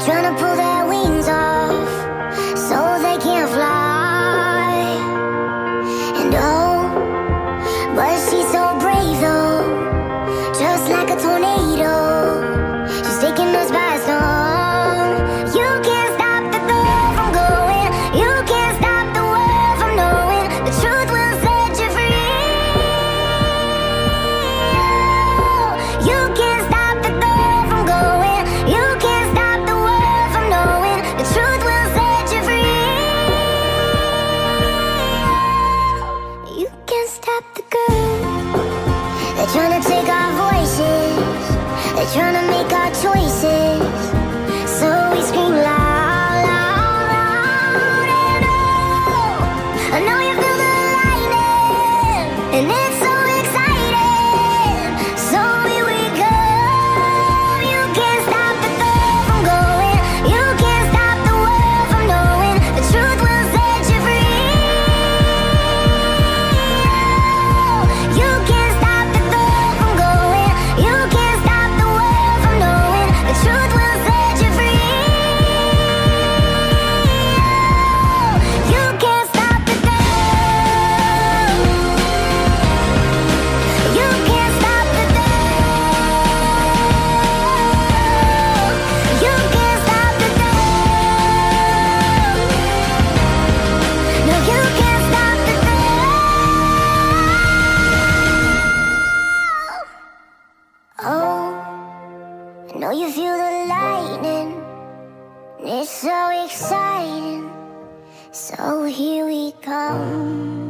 trying to pull their wings off so they can't fly. And oh, but she's so brave though, just like a tornado. She's taking us by storm. You can't stop the thought from going. You can't stop the world from knowing. The truth will set you free. You can't stop the thought from going. You can't stop the world from knowing. The truth will set you free. You can't stop the girl. They're trying to take our voices. They're trying to make our choices. So we scream loud, loud, loud. And oh, I know you feel the lightning, and it's so exciting. So here we go. You can't stop the thought from going. You can't stop the world from knowing. The truth will set you free. You can't stop the thought from going. You can't stop the world from knowing. The truth will set you free. You can't stop the thought. You can't stop the thought. You can't stop the thought. No, you can't stop the thought. Oh, I know you feel the lightning. It's so exciting. So here we come.